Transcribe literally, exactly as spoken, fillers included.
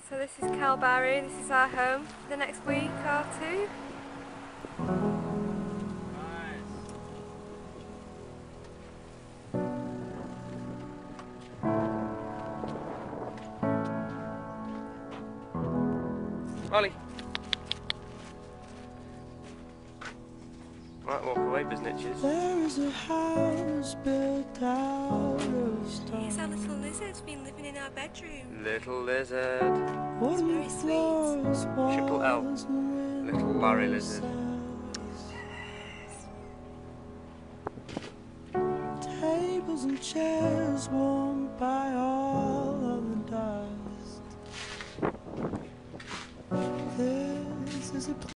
So this is kalb. This is our home for the next week or two. Ollie. Might walk away, Biznitches. There is a house built out of stone. Here's our little lizard's been living in our bedroom. Little lizard. It's very sweet. Triple L. Little Larry lizard. Tables and chairs warmed by all of the dust. This is a